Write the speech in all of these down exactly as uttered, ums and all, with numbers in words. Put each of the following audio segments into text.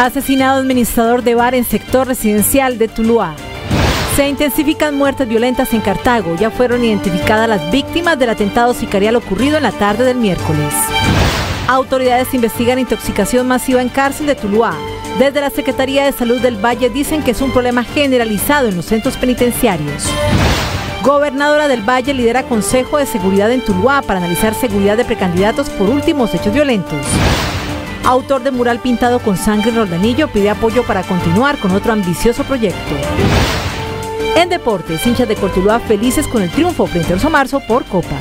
Asesinado administrador de bar en sector residencial de Tuluá. Se intensifican muertes violentas en Cartago. Ya fueron identificadas las víctimas del atentado sicarial ocurrido en la tarde del miércoles. Autoridades investigan intoxicación masiva en cárcel de Tuluá. Desde la Secretaría de Salud del Valle dicen que es un problema generalizado en los centros penitenciarios. Gobernadora del Valle lidera Consejo de Seguridad en Tuluá para analizar seguridad de precandidatos por últimos hechos violentos. Autor de mural pintado con sangre en Roldanillo pide apoyo para continuar con otro ambicioso proyecto. En deportes, hinchas de Cortuluá felices con el triunfo frente al Somarzo por Copa.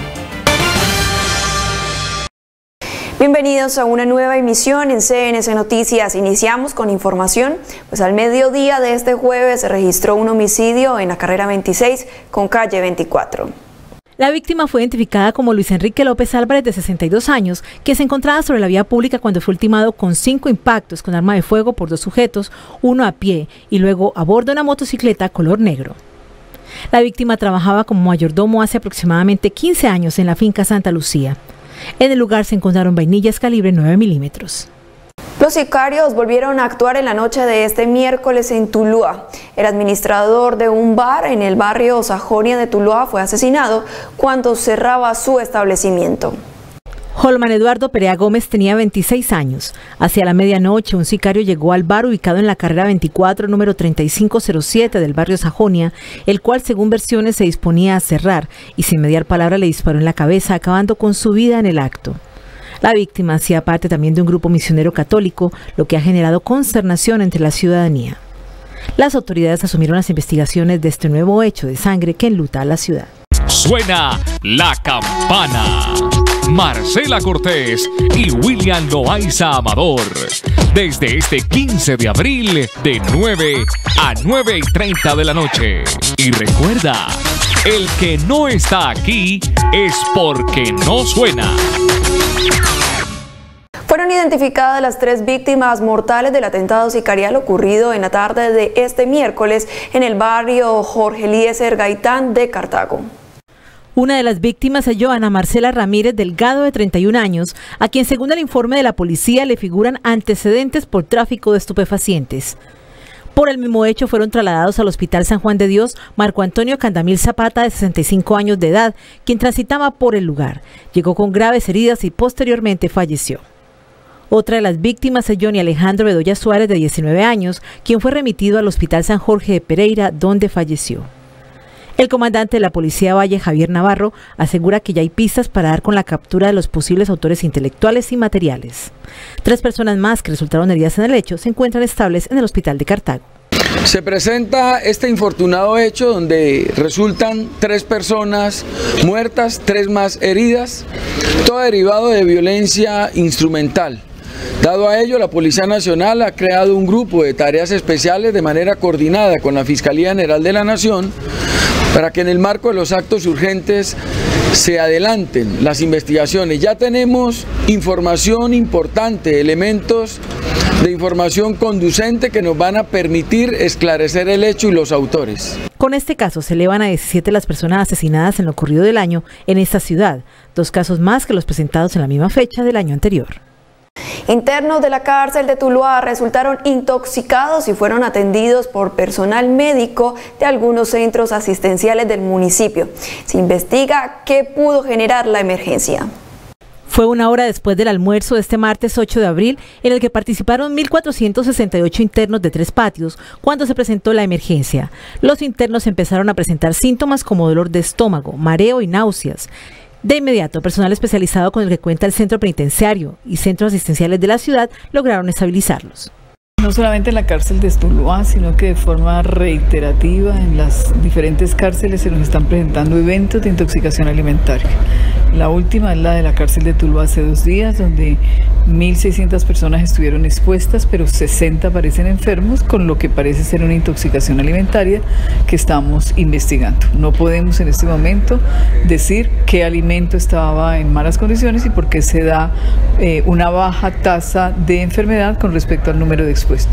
Bienvenidos a una nueva emisión en C N C Noticias. Iniciamos con información. Pues al mediodía de este jueves se registró un homicidio en la carrera veintiséis con calle veinticuatro. La víctima fue identificada como Luis Enrique López Álvarez, de sesenta y dos años, que se encontraba sobre la vía pública cuando fue ultimado con cinco impactos con arma de fuego por dos sujetos, uno a pie y luego a bordo de una motocicleta color negro. La víctima trabajaba como mayordomo hace aproximadamente quince años en la finca Santa Lucía. En el lugar se encontraron vainillas calibre nueve milímetros. Los sicarios volvieron a actuar en la noche de este miércoles en Tuluá. El administrador de un bar en el barrio Sajonia de Tuluá fue asesinado cuando cerraba su establecimiento. Holman Eduardo Perea Gómez tenía veintiséis años. Hacia la medianoche, un sicario llegó al bar ubicado en la carrera veinticuatro, número treinta y cinco cero siete del barrio Sajonia, el cual, según versiones, se disponía a cerrar y sin mediar palabra le disparó en la cabeza, acabando con su vida en el acto. La víctima hacía parte también de un grupo misionero católico, lo que ha generado consternación entre la ciudadanía. Las autoridades asumieron las investigaciones de este nuevo hecho de sangre que enluta a la ciudad. Suena la campana. Marcela Cortés y William Loaiza Amador. Desde este quince de abril, de nueve a nueve y treinta de la noche. Y recuerda, el que no está aquí es porque no suena. Fueron identificadas las tres víctimas mortales del atentado sicarial ocurrido en la tarde de este miércoles en el barrio Jorge Eliezer Gaitán de Cartago. Una de las víctimas es Joana Marcela Ramírez Delgado, de treinta y un años, a quien, según el informe de la policía, le figuran antecedentes por tráfico de estupefacientes. Por el mismo hecho fueron trasladados al Hospital San Juan de Dios Marco Antonio Candamil Zapata, de sesenta y cinco años de edad, quien transitaba por el lugar. Llegó con graves heridas y posteriormente falleció. Otra de las víctimas es Johnny Alejandro Bedoya Suárez, de diecinueve años, quien fue remitido al Hospital San Jorge de Pereira, donde falleció. El comandante de la Policía Valle, Javier Navarro, asegura que ya hay pistas para dar con la captura de los posibles autores intelectuales y materiales. Tres personas más que resultaron heridas en el hecho se encuentran estables en el hospital de Cartago. Se presenta este infortunado hecho donde resultan tres personas muertas, tres más heridas, todo derivado de violencia instrumental. Dado a ello, la Policía Nacional ha creado un grupo de tareas especiales de manera coordinada con la Fiscalía General de la Nación para que en el marco de los actos urgentes se adelanten las investigaciones. Ya tenemos información importante, elementos de información conducente que nos van a permitir esclarecer el hecho y los autores. Con este caso se elevan a diecisiete las personas asesinadas en lo ocurrido del año en esta ciudad, dos casos más que los presentados en la misma fecha del año anterior. Internos de la cárcel de Tuluá resultaron intoxicados y fueron atendidos por personal médico de algunos centros asistenciales del municipio. Se investiga qué pudo generar la emergencia. Fue una hora después del almuerzo de este martes ocho de abril, en el que participaron mil cuatrocientos sesenta y ocho internos de tres patios, cuando se presentó la emergencia. Los internos empezaron a presentar síntomas como dolor de estómago, mareo y náuseas. De inmediato, personal especializado con el que cuenta el centro penitenciario y centros asistenciales de la ciudad lograron estabilizarlos. No solamente en la cárcel de Tuluá, sino que de forma reiterativa en las diferentes cárceles se nos están presentando eventos de intoxicación alimentaria. La última es la de la cárcel de Tuluá hace dos días, donde mil seiscientas personas estuvieron expuestas, pero sesenta parecen enfermos, con lo que parece ser una intoxicación alimentaria que estamos investigando. No podemos en este momento decir qué alimento estaba en malas condiciones y por qué se da eh, una baja tasa de enfermedad con respecto al número de expuestos.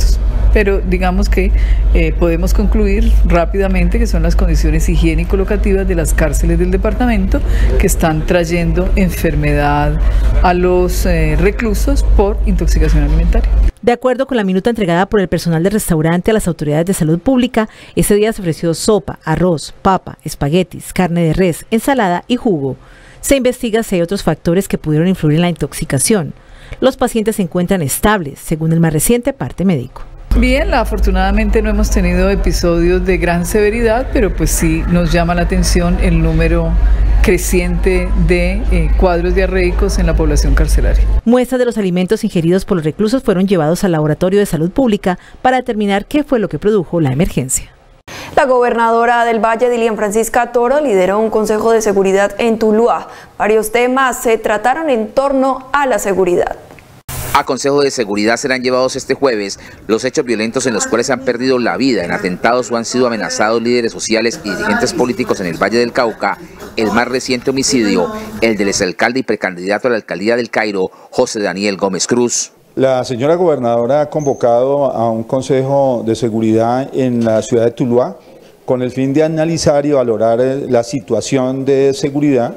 pero digamos que eh, podemos concluir rápidamente que son las condiciones higiénico-locativas de las cárceles del departamento que están trayendo enfermedad a los eh, reclusos por intoxicación alimentaria. De acuerdo con la minuta entregada por el personal del restaurante a las autoridades de salud pública, ese día se ofreció sopa, arroz, papa, espaguetis, carne de res, ensalada y jugo. Se investiga si hay otros factores que pudieron influir en la intoxicación. Los pacientes se encuentran estables, según el más reciente parte médico. Bien, afortunadamente no hemos tenido episodios de gran severidad, pero pues sí nos llama la atención el número creciente de eh, cuadros diarreicos en la población carcelaria. Muestras de los alimentos ingeridos por los reclusos fueron llevados al Laboratorio de Salud Pública para determinar qué fue lo que produjo la emergencia. La gobernadora del Valle, Dilian Francisca Toro, lideró un consejo de seguridad en Tuluá. Varios temas se trataron en torno a la seguridad. A Consejo de Seguridad serán llevados este jueves los hechos violentos en los cuales se han perdido la vida en atentados o han sido amenazados líderes sociales y dirigentes políticos en el Valle del Cauca. El más reciente homicidio, el del exalcalde y precandidato a la alcaldía del Cairo, José Daniel Gómez Cruz. La señora gobernadora ha convocado a un Consejo de Seguridad en la ciudad de Tuluá con el fin de analizar y valorar la situación de seguridad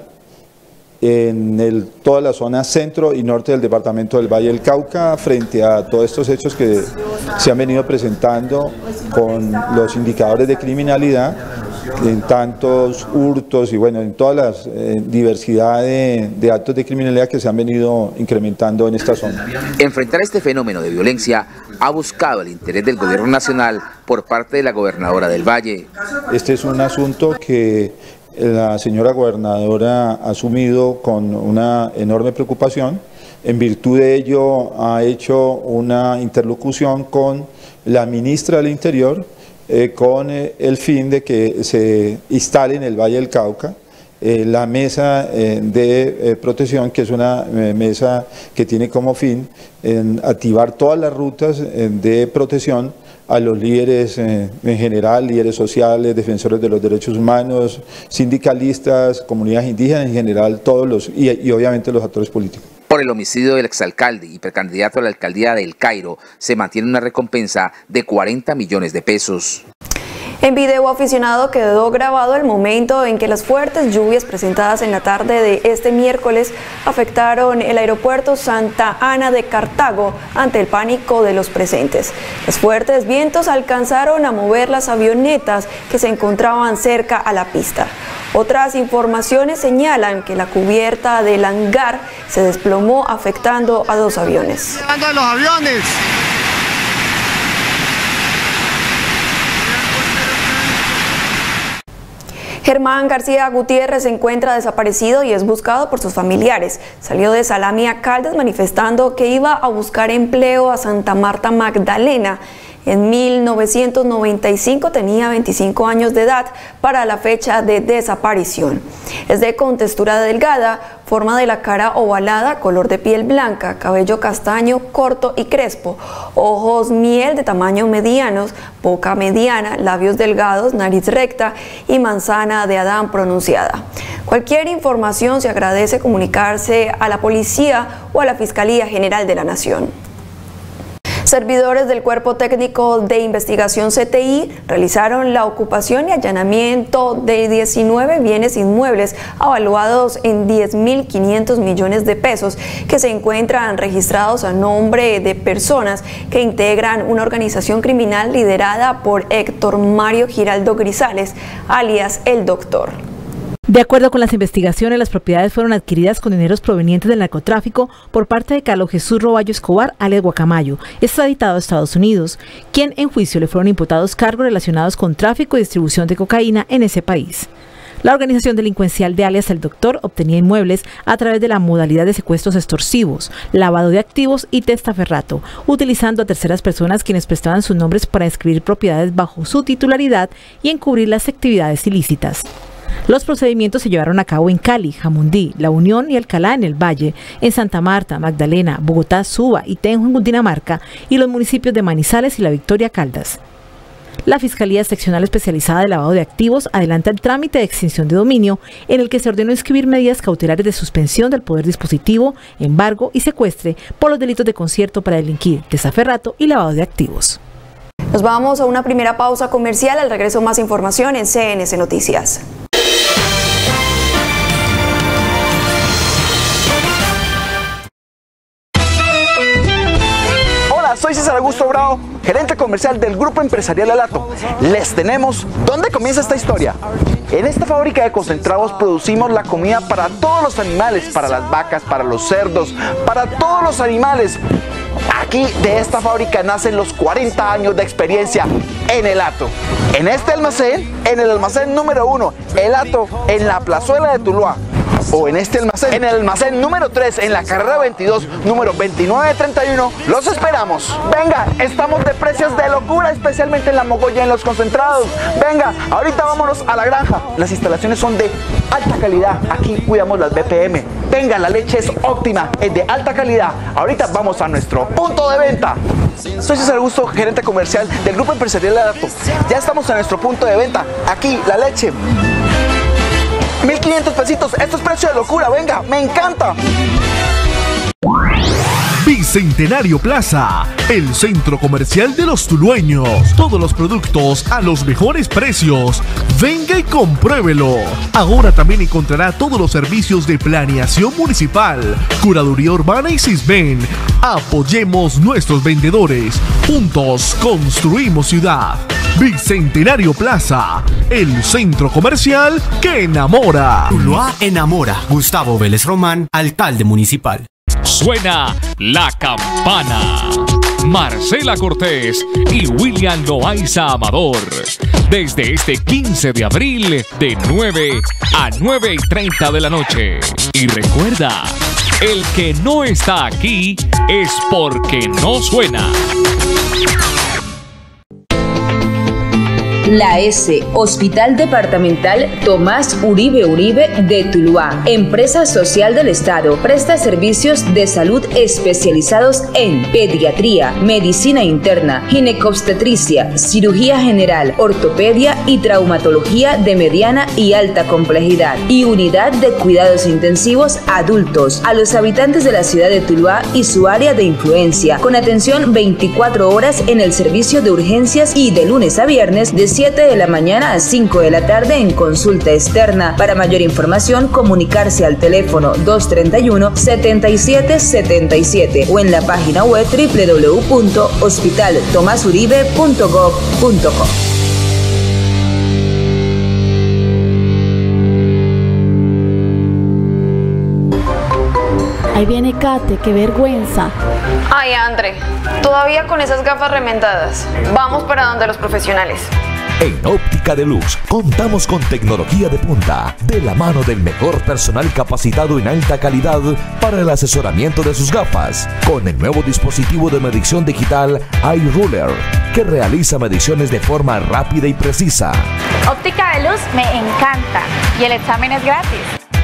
en el, toda la zona centro y norte del departamento del Valle del Cauca frente a todos estos hechos que se han venido presentando con los indicadores de criminalidad, en tantos hurtos y bueno, en toda la eh, diversidad de, de actos de criminalidad que se han venido incrementando en esta zona. Enfrentar este fenómeno de violencia ha buscado el interés del gobierno nacional por parte de la gobernadora del Valle. Este es un asunto que la señora gobernadora ha asumido con una enorme preocupación. En virtud de ello ha hecho una interlocución con la ministra del Interior eh, con eh, el fin de que se instale en el Valle del Cauca eh, la mesa eh, de eh, protección, que es una eh, mesa que tiene como fin en activar todas las rutas eh, de protección a los líderes eh, en general, líderes sociales, defensores de los derechos humanos, sindicalistas, comunidades indígenas en general, todos los y, y obviamente los actores políticos. Por el homicidio del exalcalde y precandidato a la alcaldía del Cairo, se mantiene una recompensa de cuarenta millones de pesos. En video aficionado quedó grabado el momento en que las fuertes lluvias presentadas en la tarde de este miércoles afectaron el aeropuerto Santa Ana de Cartago ante el pánico de los presentes. Los fuertes vientos alcanzaron a mover las avionetas que se encontraban cerca a la pista. Otras informaciones señalan que la cubierta del hangar se desplomó afectando a dos aviones. ¡Los aviones! Germán García Gutiérrez se encuentra desaparecido y es buscado por sus familiares. Salió de Salamia Caldas manifestando que iba a buscar empleo a Santa Marta Magdalena. En mil novecientos noventa y cinco tenía veinticinco años de edad para la fecha de desaparición. Es de contextura delgada, forma de la cara ovalada, color de piel blanca, cabello castaño corto y crespo, ojos miel de tamaño medianos, boca mediana, labios delgados, nariz recta y manzana de Adán pronunciada. Cualquier información se agradece comunicarse a la policía o a la Fiscalía General de la Nación. Servidores del Cuerpo Técnico de Investigación C T I realizaron la ocupación y allanamiento de diecinueve bienes inmuebles avaluados en diez mil quinientos millones de pesos que se encuentran registrados a nombre de personas que integran una organización criminal liderada por Héctor Mario Giraldo Grisales, alias El Doctor. De acuerdo con las investigaciones, las propiedades fueron adquiridas con dineros provenientes del narcotráfico por parte de Carlos Jesús Roballo Escobar, alias Guacamayo, extraditado a Estados Unidos, quien en juicio le fueron imputados cargos relacionados con tráfico y distribución de cocaína en ese país. La organización delincuencial de alias El Doctor obtenía inmuebles a través de la modalidad de secuestros extorsivos, lavado de activos y testaferrato, utilizando a terceras personas quienes prestaban sus nombres para inscribir propiedades bajo su titularidad y encubrir las actividades ilícitas. Los procedimientos se llevaron a cabo en Cali, Jamundí, La Unión y Alcalá en el Valle, en Santa Marta, Magdalena, Bogotá, Suba y Tenjo en Cundinamarca y los municipios de Manizales y La Victoria, Caldas. La Fiscalía Seccional Especializada de Lavado de Activos adelanta el trámite de extinción de dominio en el que se ordenó inscribir medidas cautelares de suspensión del poder dispositivo, embargo y secuestre por los delitos de concierto para delinquir, desaferrato y lavado de activos. Nos vamos a una primera pausa comercial. Al regreso más información en C N C Noticias. Soy César Augusto Bravo, gerente comercial del Grupo Empresarial Elato. Les tenemos ¿dónde comienza esta historia? En esta fábrica de concentrados producimos la comida para todos los animales, para las vacas, para los cerdos, para todos los animales. Aquí de esta fábrica nacen los cuarenta años de experiencia en Elato. En este almacén, en el almacén número uno, Elato, en la plazuela de Tuluá. O en este almacén, en el almacén número tres, en la carrera veintidós, número veintinueve treinta y uno, los esperamos. Venga, estamos de precios de locura, especialmente en la mogolla y en los concentrados. Venga, ahorita vámonos a la granja. Las instalaciones son de alta calidad, aquí cuidamos las B P M. Venga, la leche es óptima, es de alta calidad. Ahorita vamos a nuestro punto de venta. Soy César Augusto, gerente comercial del Grupo Empresarial Elato. Ya estamos en nuestro punto de venta, aquí la leche. mil quinientos pesitos, esto es precio de locura, venga, me encanta. Bicentenario Plaza, el centro comercial de los tulueños. Todos los productos a los mejores precios. Venga y compruébelo. Ahora también encontrará todos los servicios de planeación municipal, curaduría urbana y Sisben. Apoyemos nuestros vendedores. Juntos construimos ciudad. Bicentenario Plaza, el centro comercial que enamora. Tuluá enamora. Gustavo Vélez Román, alcalde municipal. Suena la campana. Marcela Cortés y William Loaiza Amador. Desde este quince de abril de nueve a nueve y treinta de la noche. Y recuerda, el que no está aquí es porque no suena. La S, Hospital Departamental Tomás Uribe Uribe de Tuluá, empresa social del Estado, presta servicios de salud especializados en pediatría, medicina interna, ginecobstetricia, cirugía general, ortopedia y traumatología de mediana y alta complejidad, y unidad de cuidados intensivos adultos a los habitantes de la ciudad de Tuluá y su área de influencia, con atención veinticuatro horas en el servicio de urgencias y de lunes a viernes de siete de la mañana a cinco de la tarde en consulta externa. Para mayor información, comunicarse al teléfono dos treinta y uno, setenta y siete setenta y siete o en la página web doble u doble u doble u punto hospital tomás uribe punto gob punto co. Ahí viene Kate, qué vergüenza. Ay, André, todavía con esas gafas remendadas. Vamos para donde los profesionales. En Óptica de Luz contamos con tecnología de punta, de la mano del mejor personal capacitado en alta calidad para el asesoramiento de sus gafas, con el nuevo dispositivo de medición digital iRuler, que realiza mediciones de forma rápida y precisa. Óptica de Luz me encanta y el examen es gratis.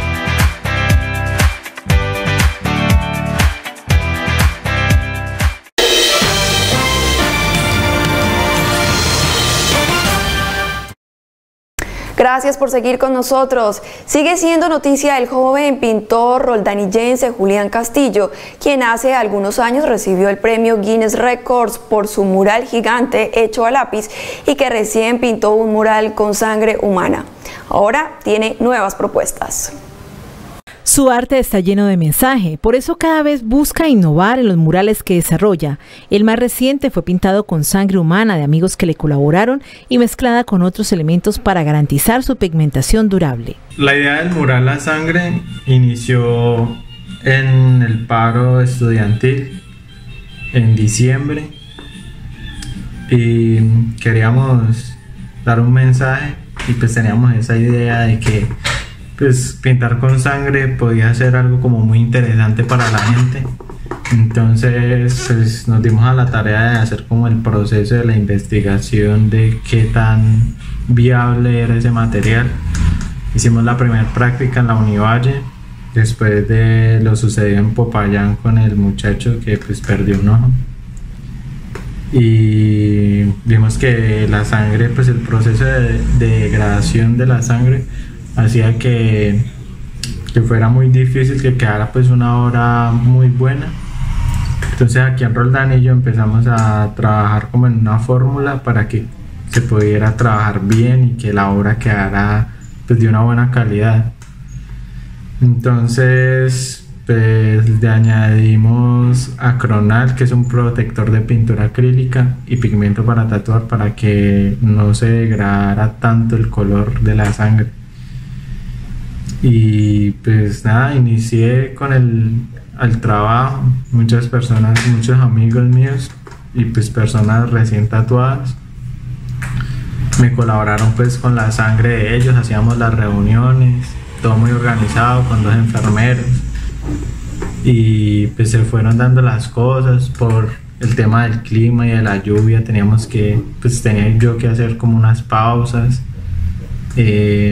Gracias por seguir con nosotros. Sigue siendo noticia el joven pintor roldanillense Julián Castillo, quien hace algunos años recibió el premio Guinness Records por su mural gigante hecho a lápiz y que recién pintó un mural con sangre humana. Ahora tiene nuevas propuestas. Su arte está lleno de mensaje, por eso cada vez busca innovar en los murales que desarrolla. El más reciente fue pintado con sangre humana de amigos que le colaboraron y mezclada con otros elementos para garantizar su pigmentación durable. La idea del mural La Sangre inició en el paro estudiantil en diciembre y queríamos dar un mensaje y pues teníamos esa idea de que pues pintar con sangre podía ser algo como muy interesante para la gente. Entonces pues, nos dimos a la tarea de hacer como el proceso de la investigación de qué tan viable era ese material. Hicimos la primera práctica en la Univalle, después de lo sucedido en Popayán con el muchacho que pues perdió un ojo. Y vimos que la sangre, pues el proceso de, de degradación de la sangre hacía que, que fuera muy difícil que quedara pues una obra muy buena. Entonces aquí en Roldanillo empezamos a trabajar como en una fórmula para que se pudiera trabajar bien y que la obra quedara pues de una buena calidad. Entonces pues le añadimos acronal, que es un protector de pintura acrílica, y pigmento para tatuar para que no se degradara tanto el color de la sangre. Y pues nada, inicié con el, el trabajo, muchas personas, muchos amigos míos y pues personas recién tatuadas me colaboraron pues con la sangre de ellos, hacíamos las reuniones, todo muy organizado con dos enfermeros, y pues se fueron dando las cosas por el tema del clima y de la lluvia. Teníamos que, pues tenía yo que hacer como unas pausas, eh,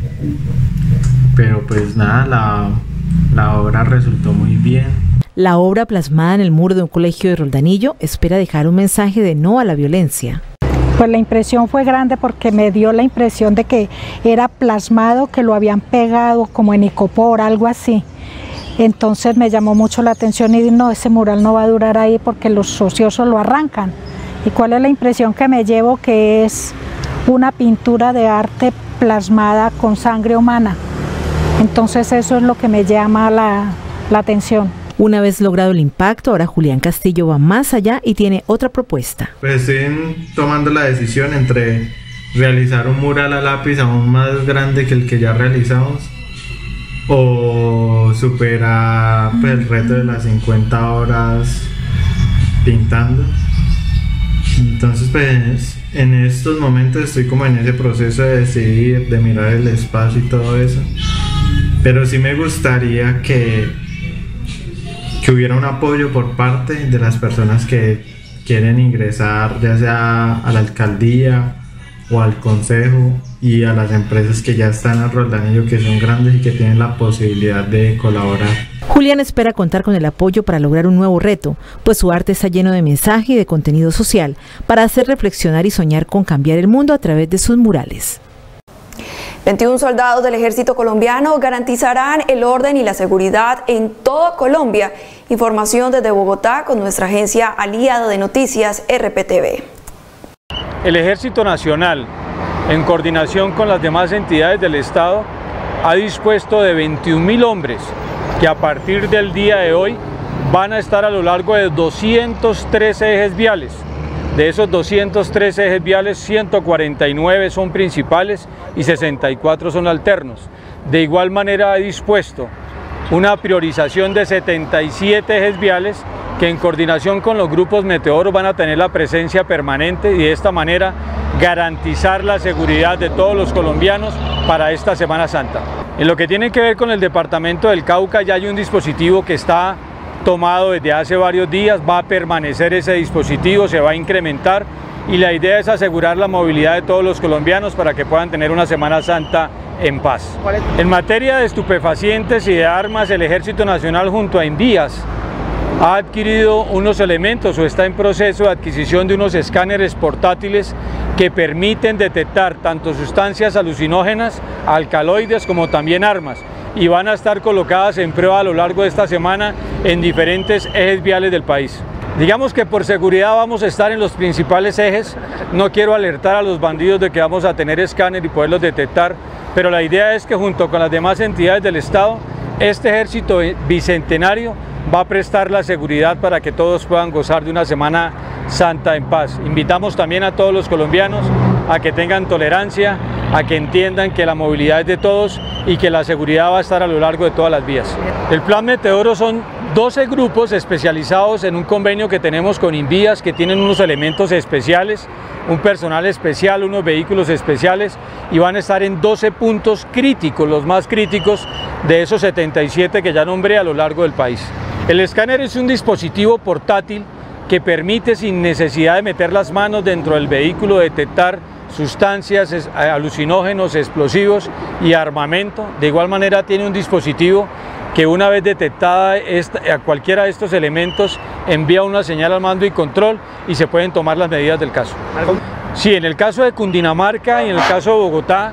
pero pues nada, la, la obra resultó muy bien. La obra, plasmada en el muro de un colegio de Roldanillo, espera dejar un mensaje de no a la violencia. Pues la impresión fue grande porque me dio la impresión de que era plasmado, que lo habían pegado como en icopor, algo así. Entonces me llamó mucho la atención y dije, no, ese mural no va a durar ahí porque los ociosos lo arrancan. ¿Y cuál es la impresión que me llevo? Que es una pintura de arte plasmada con sangre humana. Entonces eso es lo que me llama la, la atención. Una vez logrado el impacto, ahora Julián Castillo va más allá y tiene otra propuesta. Pues estoy tomando la decisión entre realizar un mural a lápiz aún más grande que el que ya realizamos, o superar pues, el reto de las cincuenta horas pintando. Entonces pues en estos momentos estoy como en ese proceso de decidir, de mirar el espacio y todo eso, pero sí me gustaría que que hubiera un apoyo por parte de las personas que quieren ingresar, ya sea a la alcaldía o al consejo, y a las empresas que ya están en Roldanillo, que son grandes y que tienen la posibilidad de colaborar. Julián espera contar con el apoyo para lograr un nuevo reto, pues su arte está lleno de mensaje y de contenido social, para hacer reflexionar y soñar con cambiar el mundo a través de sus murales. veintiún soldados del ejército colombiano garantizarán el orden y la seguridad en toda Colombia. Información desde Bogotá con nuestra agencia aliada de noticias R P T V. El Ejército Nacional, en coordinación con las demás entidades del Estado, ha dispuesto de veintiún mil hombres que a partir del día de hoy van a estar a lo largo de doscientos trece ejes viales. De esos doscientos trece ejes viales, ciento cuarenta y nueve son principales y sesenta y cuatro son alternos. De igual manera ha dispuesto una priorización de setenta y siete ejes viales que en coordinación con los grupos meteoros van a tener la presencia permanente y de esta manera garantizar la seguridad de todos los colombianos para esta Semana Santa. En lo que tiene que ver con el departamento del Cauca, ya hay un dispositivo que está tomado desde hace varios días, va a permanecer ese dispositivo, se va a incrementar y la idea es asegurar la movilidad de todos los colombianos para que puedan tener una Semana Santa en paz. En materia de estupefacientes y de armas, el Ejército Nacional junto a Invías ha adquirido unos elementos o está en proceso de adquisición de unos escáneres portátiles que permiten detectar tanto sustancias alucinógenas, alcaloides como también armas, y van a estar colocadas en prueba a lo largo de esta semana en diferentes ejes viales del país. Digamos que por seguridad vamos a estar en los principales ejes, no quiero alertar a los bandidos de que vamos a tener escáner y poderlos detectar, pero la idea es que junto con las demás entidades del Estado, este ejército bicentenario va a prestar la seguridad para que todos puedan gozar de una Semana Santa en paz. Invitamos también a todos los colombianos a que tengan tolerancia, a que entiendan que la movilidad es de todos y que la seguridad va a estar a lo largo de todas las vías. El Plan Meteoro son doce grupos especializados en un convenio que tenemos con Invías, que tienen unos elementos especiales, un personal especial, unos vehículos especiales, y van a estar en doce puntos críticos, los más críticos de esos setenta y siete que ya nombré a lo largo del país. El escáner es un dispositivo portátil que permite, sin necesidad de meter las manos dentro del vehículo, detectar sustancias, alucinógenos, explosivos y armamento. De igual manera tiene un dispositivo que una vez detectada esta, a cualquiera de estos elementos envía una señal al mando y control y se pueden tomar las medidas del caso. Sí, en el caso de Cundinamarca y en el caso de Bogotá,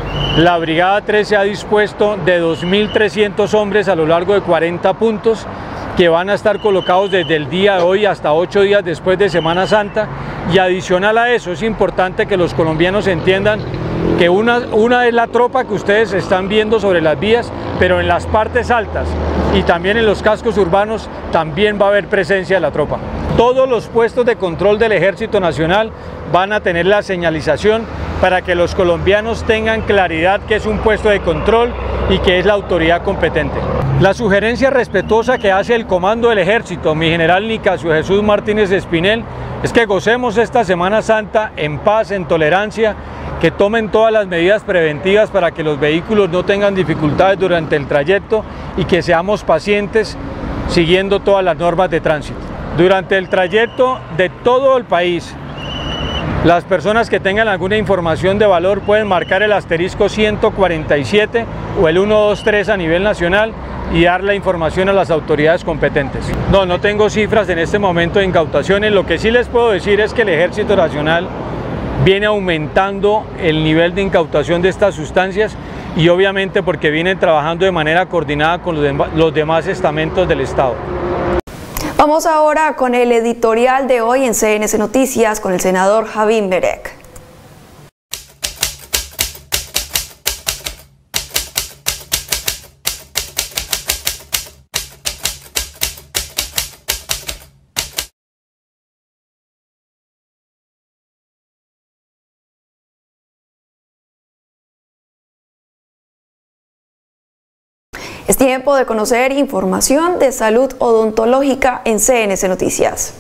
la Brigada trece ha dispuesto de dos mil trescientos hombres a lo largo de cuarenta puntos que van a estar colocados desde el día de hoy hasta ocho días después de Semana Santa, y adicional a eso es importante que los colombianos entiendan que una, una es la tropa que ustedes están viendo sobre las vías, pero en las partes altas y también en los cascos urbanos también va a haber presencia de la tropa. Todos los puestos de control del Ejército Nacional van a tener la señalización para que los colombianos tengan claridad que es un puesto de control y que es la autoridad competente. La sugerencia respetuosa que hace el comando del Ejército, mi general Nicasio Jesús Martínez Espinel, es que gocemos esta Semana Santa en paz, en tolerancia, que tomen todas las medidas preventivas para que los vehículos no tengan dificultades durante el trayecto y que seamos pacientes siguiendo todas las normas de tránsito. Durante el trayecto de todo el país, las personas que tengan alguna información de valor pueden marcar el asterisco ciento cuarenta y siete o el ciento veintitrés a nivel nacional y dar la información a las autoridades competentes. No, no tengo cifras en este momento de incautaciones. Lo que sí les puedo decir es que el Ejército Nacional viene aumentando el nivel de incautación de estas sustancias y obviamente porque vienen trabajando de manera coordinada con los, dem- los demás estamentos del Estado. Vamos ahora con el editorial de hoy en C N C Noticias con el senador Javín Berek. Es tiempo de conocer información de salud odontológica en C N C Noticias.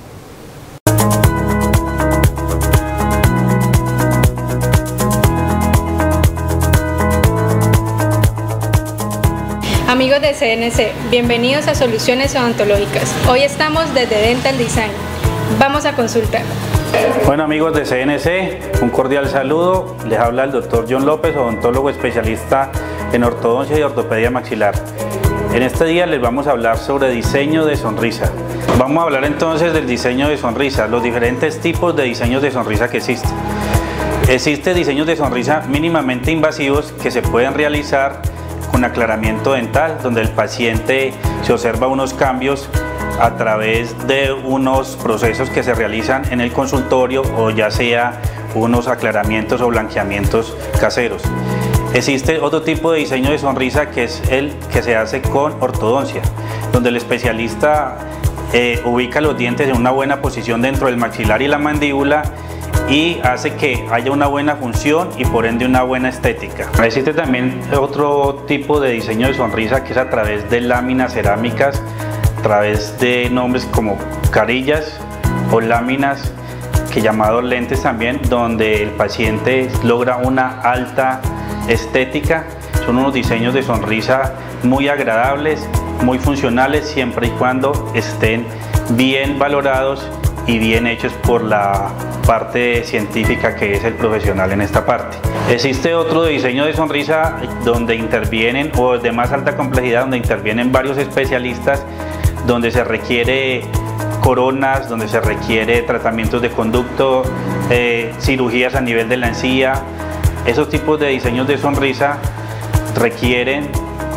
Amigos de C N C, bienvenidos a Soluciones Odontológicas. Hoy estamos desde Dental Design. Vamos a consultar. Bueno, amigos de C N C, un cordial saludo. Les habla el doctor John López, odontólogo especialista en ortodoncia y ortopedia maxilar. En este día les vamos a hablar sobre diseño de sonrisa. Vamos a hablar entonces del diseño de sonrisa, los diferentes tipos de diseños de sonrisa que existen. Existen diseños de sonrisa mínimamente invasivos que se pueden realizar con aclaramiento dental, donde el paciente se observa unos cambios a través de unos procesos que se realizan en el consultorio o ya sea unos aclaramientos o blanqueamientos caseros. Existe otro tipo de diseño de sonrisa que es el que se hace con ortodoncia, donde el especialista eh, ubica los dientes en una buena posición dentro del maxilar y la mandíbula y hace que haya una buena función y por ende una buena estética. Existe también otro tipo de diseño de sonrisa que es a través de láminas cerámicas, a través de nombres como carillas o láminas que llamados lentes también, donde el paciente logra una alta estética. Son unos diseños de sonrisa muy agradables, muy funcionales, siempre y cuando estén bien valorados y bien hechos por la parte científica que es el profesional en esta parte. Existe otro diseño de sonrisa donde intervienen, o de más alta complejidad, donde intervienen varios especialistas, donde se requiere coronas, donde se requiere tratamientos de conducto, eh, cirugías a nivel de la encía. Esos tipos de diseños de sonrisa requieren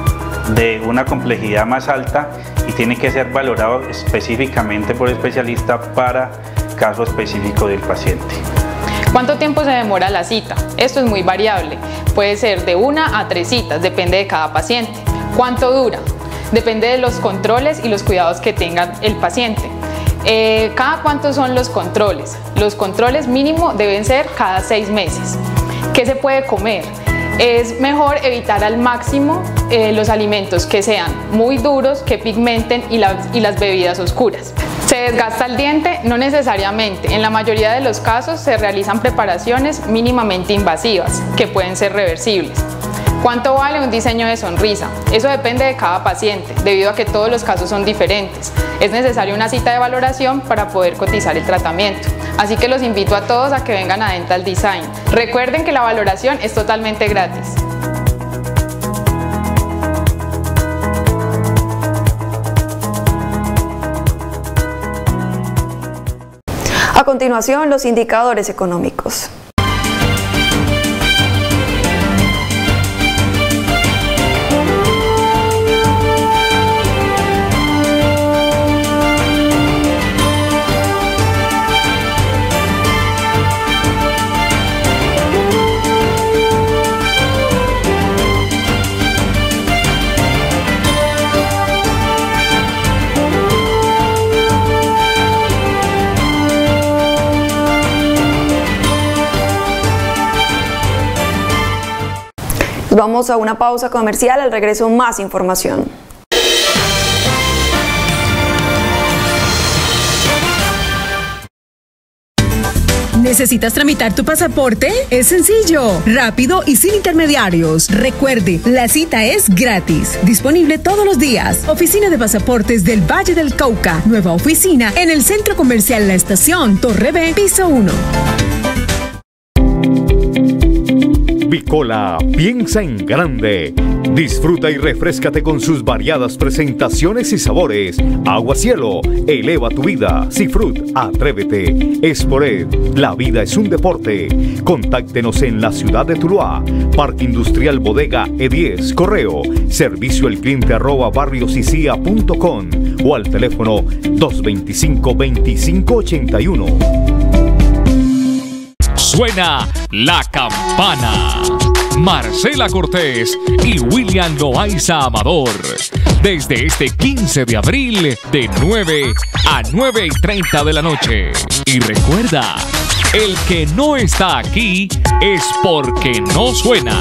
de una complejidad más alta y tienen que ser valorados específicamente por el especialista para caso específico del paciente. ¿Cuánto tiempo se demora la cita? Esto es muy variable, puede ser de una a tres citas, depende de cada paciente. ¿Cuánto dura? Depende de los controles y los cuidados que tenga el paciente. Eh, ¿Cada cuánto son los controles? Los controles mínimo deben ser cada seis meses. ¿Qué se puede comer? Es mejor evitar al máximo eh, los alimentos que sean muy duros, que pigmenten y, la, y las bebidas oscuras. ¿Se desgasta el diente? No necesariamente. En la mayoría de los casos se realizan preparaciones mínimamente invasivas, que pueden ser reversibles. ¿Cuánto vale un diseño de sonrisa? Eso depende de cada paciente, debido a que todos los casos son diferentes. Es necesaria una cita de valoración para poder cotizar el tratamiento. Así que los invito a todos a que vengan a Dental Design. Recuerden que la valoración es totalmente gratis. A continuación, los indicadores económicos. Nos vamos a una pausa comercial, al regreso más información. ¿Necesitas tramitar tu pasaporte? Es sencillo, rápido y sin intermediarios. Recuerde, la cita es gratis. Disponible todos los días. Oficina de Pasaportes del Valle del Cauca. Nueva oficina en el Centro Comercial La Estación, Torre B, piso uno. Bicola piensa en grande. Disfruta y refréscate con sus variadas presentaciones y sabores. Agua Cielo, eleva tu vida. Seafruit, atrévete. Esporet, la vida es un deporte. Contáctenos en la ciudad de Tuluá. Parque Industrial Bodega E diez, correo, servicio al cliente arroba barriosicia punto com o al teléfono dos veinticinco, veinticinco ochenta y uno. Suena la campana. Marcela Cortés y William Loaiza Amador. Desde este quince de abril de nueve a nueve y treinta de la noche. Y recuerda, el que no está aquí es porque no suena.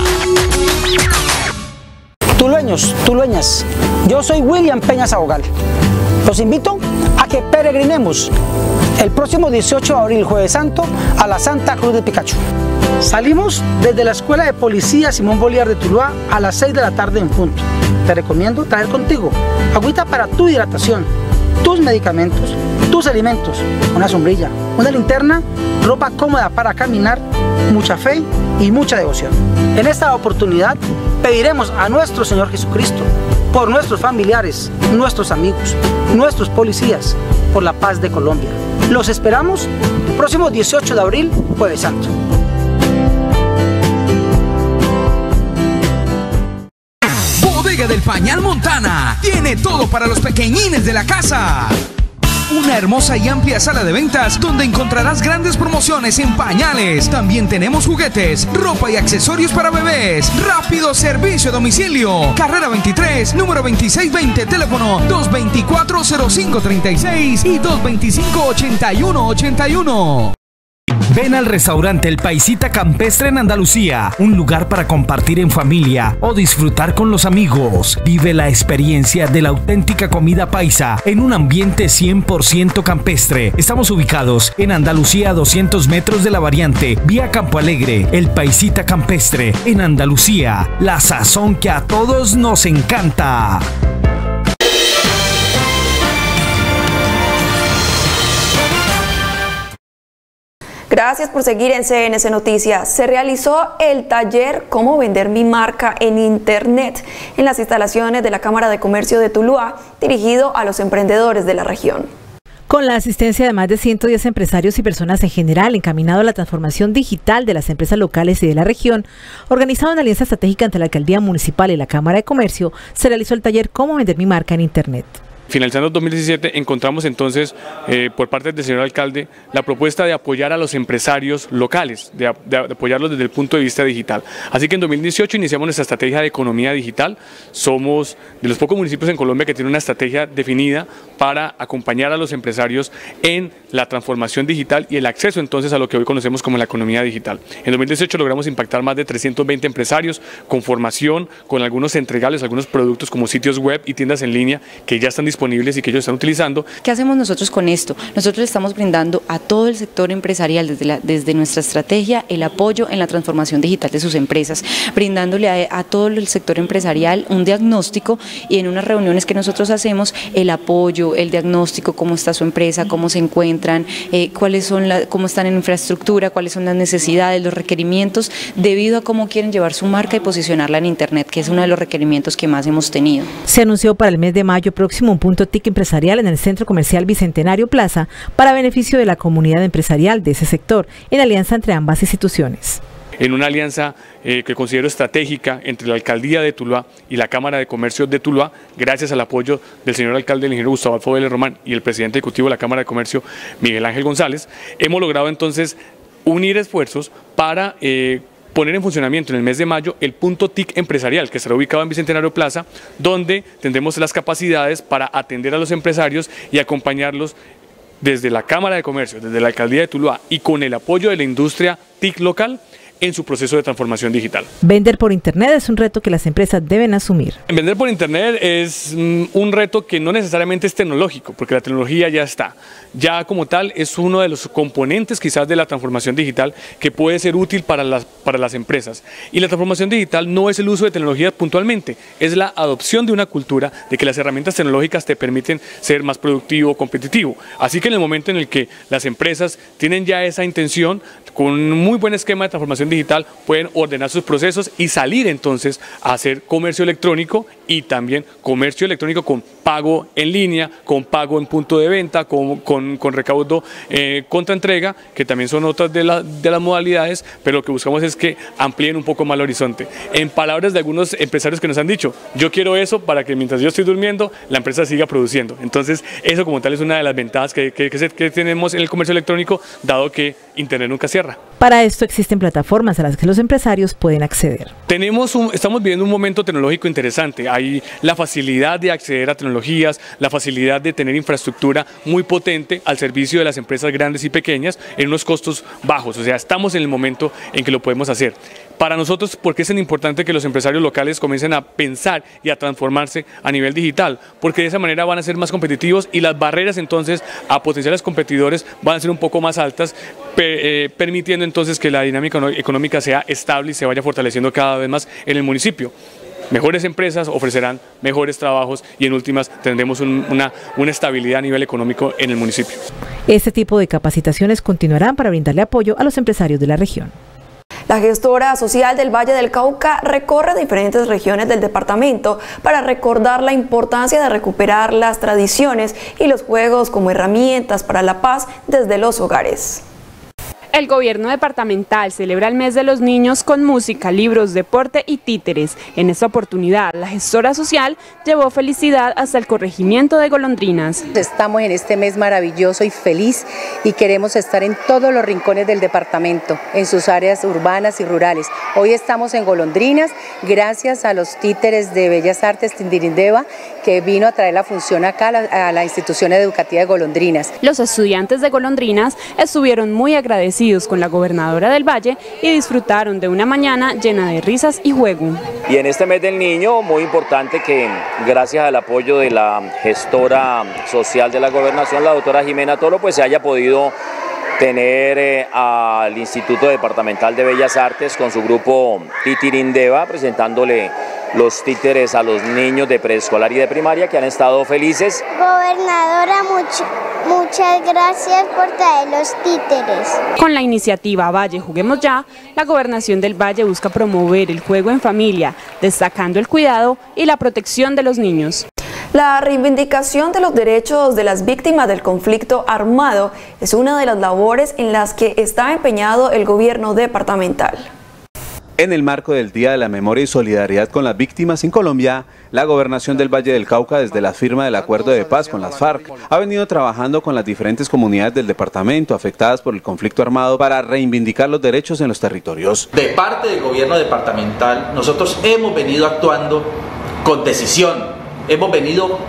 Tulueños, tulueñas, yo soy William Peña Sabogal. Los invito a que peregrinemos el próximo dieciocho de abril, Jueves Santo, a la Santa Cruz de Picacho. Salimos desde la Escuela de Policía Simón Bolívar de Tuluá a las seis de la tarde en punto. Te recomiendo traer contigo agüita para tu hidratación, tus medicamentos, tus alimentos, una sombrilla, una linterna, ropa cómoda para caminar, mucha fe y mucha devoción. En esta oportunidad pediremos a nuestro Señor Jesucristo por nuestros familiares, nuestros amigos, nuestros policías, por la paz de Colombia. Los esperamos el próximo dieciocho de abril, Jueves Santo. Bodega del Pañal Montana tiene todo para los pequeñines de la casa. Una hermosa y amplia sala de ventas donde encontrarás grandes promociones en pañales. También tenemos juguetes, ropa y accesorios para bebés. Rápido servicio a domicilio. Carrera veintitrés, número veintiséis veinte, teléfono dos veinticuatro, cero cinco treinta y seis y dos veinticinco, ochenta y uno ochenta y uno. Ven al restaurante El Paisita Campestre en Andalucía, un lugar para compartir en familia o disfrutar con los amigos. Vive la experiencia de la auténtica comida paisa en un ambiente cien por ciento campestre. Estamos ubicados en Andalucía a doscientos metros de la variante, vía Campo Alegre. El Paisita Campestre en Andalucía, la sazón que a todos nos encanta. Gracias por seguir en C N C Noticias. Se realizó el taller Cómo vender mi marca en Internet en las instalaciones de la Cámara de Comercio de Tuluá, dirigido a los emprendedores de la región. Con la asistencia de más de ciento diez empresarios y personas en general encaminado a la transformación digital de las empresas locales y de la región, organizado en alianza estratégica entre la Alcaldía Municipal y la Cámara de Comercio, se realizó el taller Cómo vender mi marca en Internet. Finalizando dos mil diecisiete, encontramos entonces eh, por parte del señor alcalde la propuesta de apoyar a los empresarios locales, de, de apoyarlos desde el punto de vista digital. Así que en dos mil dieciocho iniciamos nuestra estrategia de economía digital. Somos de los pocos municipios en Colombia que tienen una estrategia definida para acompañar a los empresarios en la transformación digital y el acceso entonces a lo que hoy conocemos como la economía digital. En dos mil dieciocho logramos impactar más de trescientos veinte empresarios con formación, con algunos entregables, algunos productos como sitios web y tiendas en línea que ya están disponibles disponibles y que ellos están utilizando. ¿Qué hacemos nosotros con esto? Nosotros le estamos brindando a todo el sector empresarial desde, la, desde nuestra estrategia el apoyo en la transformación digital de sus empresas, brindándole a, a todo el sector empresarial un diagnóstico y en unas reuniones que nosotros hacemos el apoyo, el diagnóstico, cómo está su empresa, cómo se encuentran, eh, cuáles son la, cómo están en infraestructura, cuáles son las necesidades, los requerimientos, debido a cómo quieren llevar su marca y posicionarla en Internet, que es uno de los requerimientos que más hemos tenido. Se anunció para el mes de mayo próximo un punto T I C empresarial en el Centro Comercial Bicentenario Plaza para beneficio de la comunidad empresarial de ese sector, en alianza entre ambas instituciones. En una alianza eh, que considero estratégica entre la Alcaldía de Tuluá y la Cámara de Comercio de Tuluá, gracias al apoyo del señor alcalde, el ingeniero Gustavo Adolfo Vélez Román, y el presidente ejecutivo de la Cámara de Comercio, Miguel Ángel González, hemos logrado entonces unir esfuerzos para eh, poner en funcionamiento en el mes de mayo el punto T I C empresarial que estará ubicado en Bicentenario Plaza, donde tendremos las capacidades para atender a los empresarios y acompañarlos desde la Cámara de Comercio, desde la Alcaldía de Tuluá y con el apoyo de la industria T I C local en su proceso de transformación digital. Vender por Internet es un reto que las empresas deben asumir. Vender por Internet es mm, un reto que no necesariamente es tecnológico, porque la tecnología ya está. Ya como tal es uno de los componentes quizás de la transformación digital que puede ser útil para las, para las empresas. Y la transformación digital no es el uso de tecnologías puntualmente, es la adopción de una cultura de que las herramientas tecnológicas te permiten ser más productivo, competitivo. Así que en el momento en el que las empresas tienen ya esa intención, con un muy buen esquema de transformación digital, pueden ordenar sus procesos y salir entonces a hacer comercio electrónico y también comercio electrónico con pago en línea, con pago en punto de venta, con, con, con recaudo eh, contra entrega, que también son otras de, la, de las modalidades, pero lo que buscamos es que amplíen un poco más el horizonte. En palabras de algunos empresarios que nos han dicho, yo quiero eso para que mientras yo estoy durmiendo, la empresa siga produciendo. Entonces, eso como tal es una de las ventajas que, que, que, que tenemos en el comercio electrónico, dado que Internet nunca cierra. Para esto existen plataformas a las que los empresarios pueden acceder. Tenemos un, estamos viviendo un momento tecnológico interesante. Hay la facilidad de acceder a tecnologías, la facilidad de tener infraestructura muy potente al servicio de las empresas grandes y pequeñas en unos costos bajos. O sea, estamos en el momento en que lo podemos hacer. Para nosotros, ¿por qué es tan importante que los empresarios locales comiencen a pensar y a transformarse a nivel digital? Porque de esa manera van a ser más competitivos y las barreras entonces a potenciales competidores van a ser un poco más altas, per, eh, permitiendo entonces que la dinámica económica sea estable y se vaya fortaleciendo cada vez más en el municipio. Mejores empresas ofrecerán mejores trabajos y en últimas tendremos un, una, una estabilidad a nivel económico en el municipio. Este tipo de capacitaciones continuarán para brindarle apoyo a los empresarios de la región. La gestora social del Valle del Cauca recorre diferentes regiones del departamento para recordar la importancia de recuperar las tradiciones y los juegos como herramientas para la paz desde los hogares. El gobierno departamental celebra el mes de los niños con música, libros, deporte y títeres. En esta oportunidad, la gestora social llevó felicidad hasta el corregimiento de Golondrinas. Estamos en este mes maravilloso y feliz y queremos estar en todos los rincones del departamento, en sus áreas urbanas y rurales. Hoy estamos en Golondrinas gracias a los títeres de Bellas Artes Tindirindeba, que vino a traer la función acá a la, a la institución educativa de Golondrinas. Los estudiantes de Golondrinas estuvieron muy agradecidos con la gobernadora del Valle y disfrutaron de una mañana llena de risas y juego. Y en este mes del niño, muy importante que gracias al apoyo de la gestora social de la gobernación, la doctora Jimena Toro, pues se haya podido tener eh, al Instituto Departamental de Bellas Artes con su grupo Titirindeba presentándole los títeres a los niños de preescolar y de primaria que han estado felices. Gobernadora, mucho, muchas gracias por traer los títeres. Con la iniciativa Valle Juguemos Ya, la Gobernación del Valle busca promover el juego en familia, destacando el cuidado y la protección de los niños. La reivindicación de los derechos de las víctimas del conflicto armado es una de las labores en las que está empeñado el gobierno departamental. En el marco del Día de la Memoria y Solidaridad con las Víctimas en Colombia, la Gobernación del Valle del Cauca, desde la firma del Acuerdo de Paz con las FARC, ha venido trabajando con las diferentes comunidades del departamento afectadas por el conflicto armado para reivindicar los derechos en los territorios. De parte del gobierno departamental, nosotros hemos venido actuando con decisión, hemos venido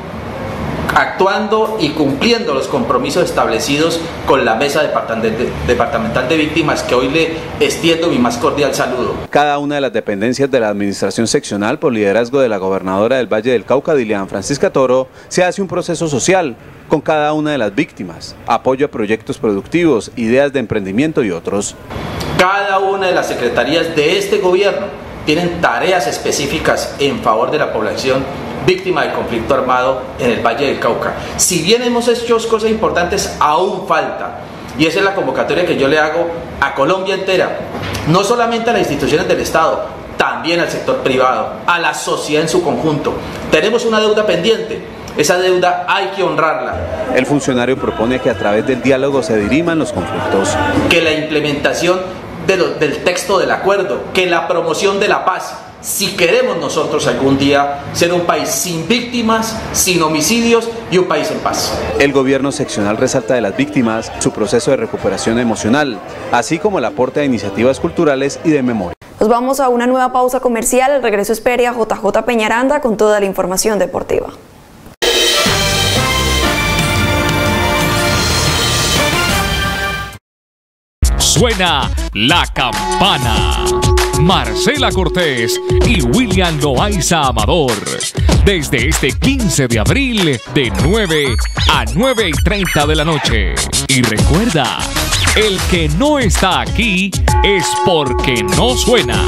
actuando y cumpliendo los compromisos establecidos con la Mesa Departamental de Víctimas, que hoy le extiendo mi más cordial saludo. Cada una de las dependencias de la administración seccional, por liderazgo de la gobernadora del Valle del Cauca, Dilian Francisca Toro, se hace un proceso social con cada una de las víctimas, apoyo a proyectos productivos, ideas de emprendimiento y otros. Cada una de las secretarías de este gobierno tienen tareas específicas en favor de la población víctima del conflicto armado en el Valle del Cauca. Si bien hemos hecho cosas importantes, aún falta. Y esa es la convocatoria que yo le hago a Colombia entera, no solamente a las instituciones del Estado, también al sector privado, a la sociedad en su conjunto. Tenemos una deuda pendiente, esa deuda hay que honrarla. El funcionario propone que a través del diálogo se diriman los conflictos. Que la implementación de lo, del texto del acuerdo, que la promoción de la paz, si queremos nosotros algún día ser un país sin víctimas, sin homicidios y un país en paz. El gobierno seccional resalta de las víctimas su proceso de recuperación emocional, así como el aporte a iniciativas culturales y de memoria. Nos vamos a una nueva pausa comercial. Al regreso espere a J J Peñaranda con toda la información deportiva. suena la campana. Marcela Cortés y William Loaiza Amador. Desde este quince de abril de nueve a nueve y treinta de la noche. Y recuerda, el que no está aquí es porque no suena.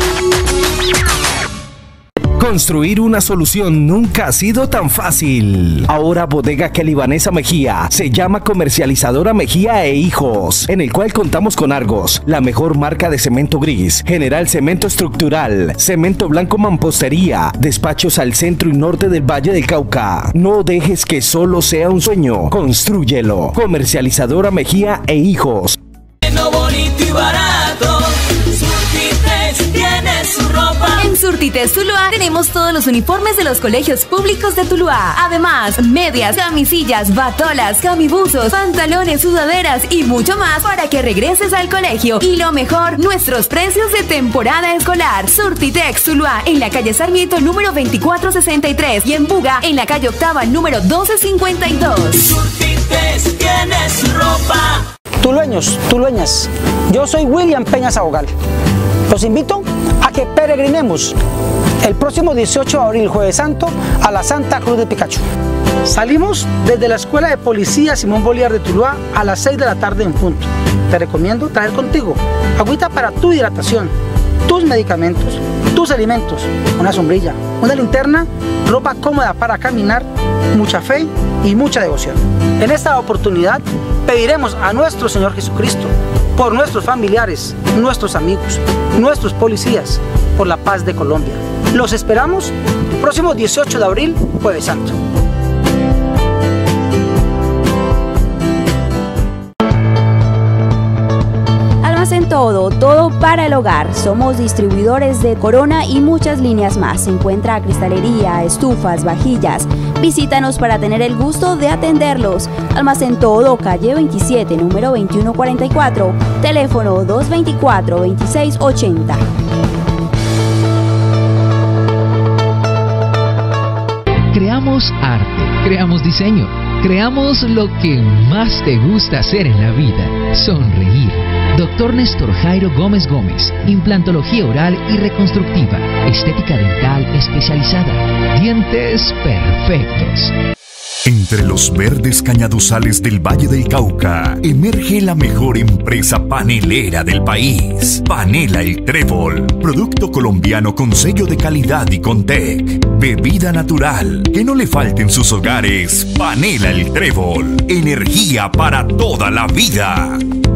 Construir una solución nunca ha sido tan fácil. Ahora Bodega Kelly Vanessa Mejía se llama Comercializadora Mejía e Hijos, en el cual contamos con Argos, la mejor marca de cemento gris, General Cemento Estructural, Cemento Blanco Mampostería, despachos al centro y norte del Valle del Cauca. No dejes que solo sea un sueño, constrúyelo. Comercializadora Mejía e Hijos. Bueno, bonito y barato, Surtites tiene su ropa. En Surtites Tuluá tenemos todos los uniformes de los colegios públicos de Tuluá. Además, medias, camisillas, batolas, camibuzos, pantalones, sudaderas y mucho más para que regreses al colegio. Y lo mejor, nuestros precios de temporada escolar. Surtitex Tuluá en la calle Sarmiento número veinticuatro sesenta y tres y en Buga en la calle Octava número doce cincuenta y dos. Surtites tiene su ropa. Tulueños, tulueñas, yo soy William Peña Sabogal. Los invito a que peregrinemos el próximo dieciocho de abril, Jueves Santo, a la Santa Cruz de Picacho. Salimos desde la Escuela de Policía Simón Bolívar de Tuluá a las seis de la tarde en punto. Te recomiendo traer contigo agüita para tu hidratación, tus medicamentos, tus alimentos, una sombrilla, una linterna, ropa cómoda para caminar, mucha fe y mucha devoción. En esta oportunidad pediremos a nuestro Señor Jesucristo por nuestros familiares, nuestros amigos, nuestros policías, por la paz de Colombia. Los esperamos próximo dieciocho de abril, Jueves Santo. En todo, todo para el hogar. Somos distribuidores de Corona y muchas líneas más. Se encuentra cristalería, estufas, vajillas. Visítanos para tener el gusto de atenderlos. Almacén Todo, calle veintisiete, número veintiuno cuarenta y cuatro. Teléfono dos veinticuatro, veintiséis ochenta. Creamos arte, creamos diseño, creamos lo que más te gusta hacer en la vida, sonreír. Doctor Néstor Jairo Gómez Gómez, implantología oral y reconstructiva, estética dental especializada, dientes perfectos. Entre los verdes cañaduzales del Valle del Cauca, emerge la mejor empresa panelera del país. Panela El Trébol, producto colombiano con sello de calidad y con T E C. Bebida natural, que no le falte en sus hogares. Panela El Trébol, energía para toda la vida.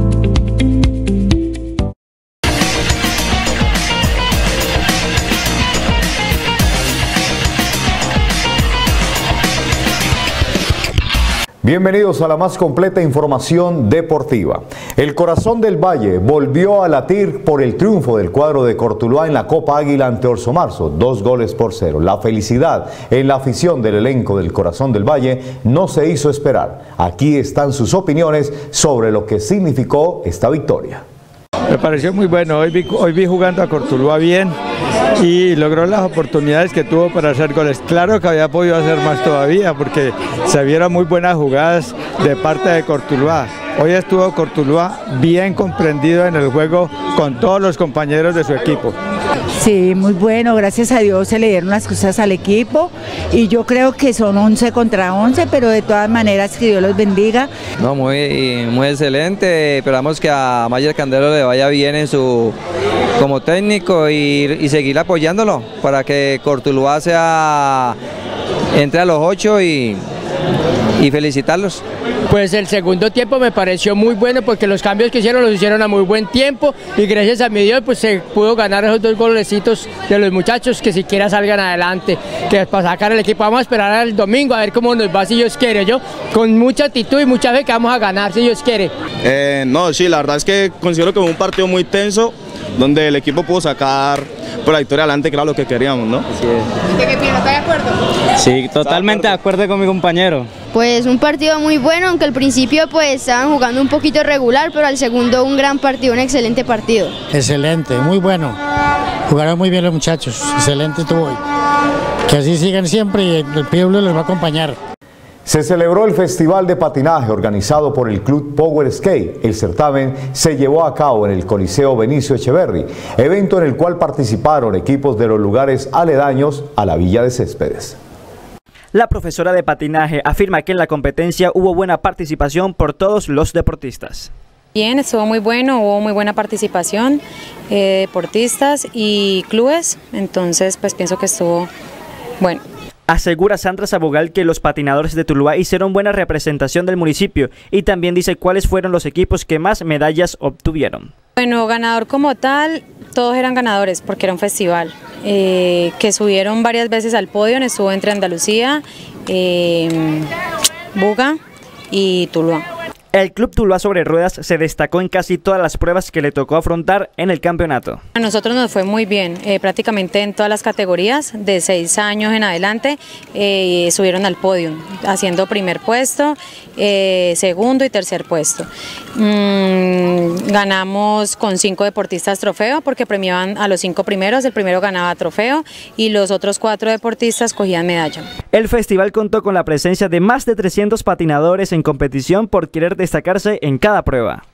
Bienvenidos a la más completa información deportiva. El corazón del Valle volvió a latir por el triunfo del cuadro de Cortuluá en la Copa Águila ante Orso Marzo, dos goles por cero. La felicidad en la afición del elenco del corazón del Valle no se hizo esperar. Aquí están sus opiniones sobre lo que significó esta victoria. Me pareció muy bueno, hoy vi, hoy vi jugando a Cortuluá bien y logró las oportunidades que tuvo para hacer goles. Claro que había podido hacer más todavía porque se vieron muy buenas jugadas de parte de Cortuluá. Hoy estuvo Cortuluá bien comprendido en el juego con todos los compañeros de su equipo. Sí, muy bueno, gracias a Dios se le dieron las cosas al equipo y yo creo que son once contra once, pero de todas maneras que Dios los bendiga. No, muy, muy excelente, esperamos que a Mayer Candelo le vaya bien en su como técnico y, y seguir apoyándolo para que Cortuluá sea, entre a los ocho y, y felicitarlos. Pues el segundo tiempo me pareció muy bueno porque los cambios que hicieron los hicieron a muy buen tiempo y gracias a mi Dios pues se pudo ganar esos dos golecitos de los muchachos que siquiera salgan adelante, que para sacar el equipo. Vamos a esperar al domingo a ver cómo nos va si Dios quiere. Yo con mucha actitud y mucha fe que vamos a ganar si Dios quiere. Eh, no, sí, la verdad es que considero que fue un partido muy tenso donde el equipo pudo sacar por la victoria adelante, que era lo que queríamos, ¿no? Así es. ¿De qué piensas? ¿Estás de acuerdo? Sí, totalmente de acuerdo con mi compañero. Pues un partido muy bueno, aunque al principio pues estaban jugando un poquito irregular, pero al segundo un gran partido, un excelente partido. Excelente, muy bueno. Jugaron muy bien los muchachos, excelente estuvo hoy. Que así sigan siempre y el pueblo les va a acompañar. Se celebró el Festival de Patinaje organizado por el Club Power Skate. El certamen se llevó a cabo en el Coliseo Benicio Echeverry, evento en el cual participaron equipos de los lugares aledaños a la Villa de Céspedes. La profesora de patinaje afirma que en la competencia hubo buena participación por todos los deportistas. Bien, estuvo muy bueno, hubo muy buena participación, eh, deportistas y clubes, entonces pues pienso que estuvo bueno. Asegura Sandra Sabogal que los patinadores de Tuluá hicieron buena representación del municipio y también dice cuáles fueron los equipos que más medallas obtuvieron. Bueno, ganador como tal, todos eran ganadores porque era un festival, eh, que subieron varias veces al podio, estuvo entre Andalucía, eh, Buga y Tuluá. El Club Tuluá sobre Ruedas se destacó en casi todas las pruebas que le tocó afrontar en el campeonato. A nosotros nos fue muy bien, eh, prácticamente en todas las categorías, de seis años en adelante, eh, subieron al podio, haciendo primer puesto, eh, segundo y tercer puesto. Mm, ganamos con cinco deportistas trofeo, porque premiaban a los cinco primeros, el primero ganaba trofeo y los otros cuatro deportistas cogían medalla. El festival contó con la presencia de más de trescientos patinadores en competición por querer destacarse en cada prueba.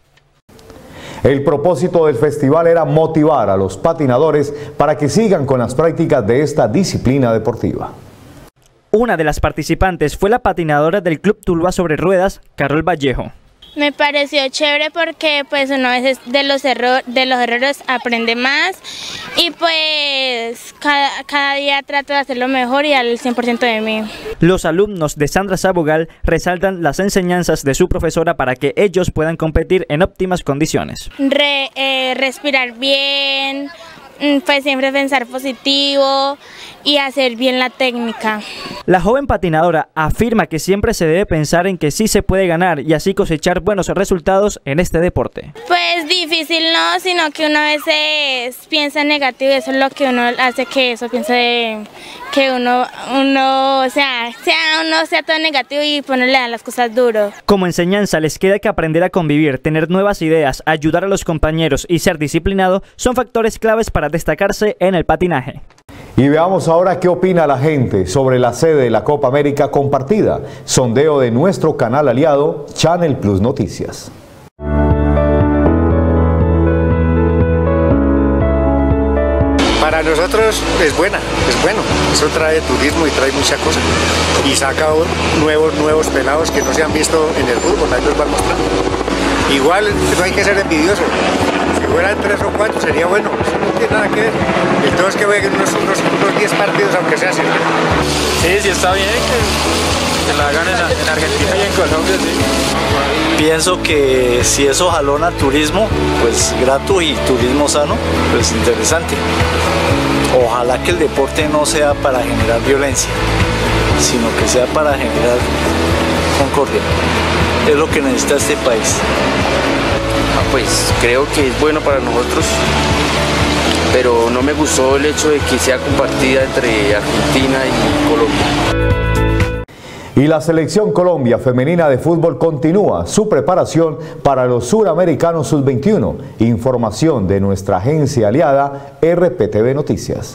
El propósito del festival era motivar a los patinadores para que sigan con las prácticas de esta disciplina deportiva. Una de las participantes fue la patinadora del Club Tuluá sobre Ruedas, Carol Vallejo. Me pareció chévere porque pues uno a veces de los, error, de los errores aprende más y pues cada, cada día trato de hacerlo mejor y al cien por ciento de mí. Los alumnos de Sandra Sabogal resaltan las enseñanzas de su profesora para que ellos puedan competir en óptimas condiciones. Re, eh, respirar bien, pues siempre pensar positivo y hacer bien la técnica. La joven patinadora afirma que siempre se debe pensar en que sí se puede ganar y así cosechar buenos resultados en este deporte. Pues difícil no, sino que uno a veces piensa negativo y eso es lo que uno hace que eso piense que uno, uno, o sea, sea, uno sea todo negativo y ponerle a las cosas duro. Como enseñanza les queda que aprender a convivir, tener nuevas ideas, ayudar a los compañeros y ser disciplinado son factores claves para destacarse en el patinaje. Y veamos ahora qué opina la gente sobre la sede de la Copa América compartida. Sondeo de nuestro canal aliado, Channel Plus Noticias. Para nosotros es buena, es bueno, eso trae turismo y trae muchas cosas y saca nuevos, nuevos pelados que no se han visto en el fútbol, ahí los van mostrando. Igual no hay que ser envidioso, si fueran tres o cuatro sería bueno, eso no tiene nada que ver, entonces que jueguen unos, unos, unos diez partidos aunque sea así. Sí, sí está bien que, que la hagan en, en Argentina y en Colombia, sí. Pienso que si eso jalona turismo, pues grato y turismo sano, pues interesante. Ojalá que el deporte no sea para generar violencia, sino que sea para generar concordia. Es lo que necesita este país. Ah, pues creo que es bueno para nosotros, pero no me gustó el hecho de que sea compartida entre Argentina y Colombia. Y la selección Colombia femenina de fútbol continúa su preparación para los suramericanos sub veintiuno. Información de nuestra agencia aliada R P T V Noticias.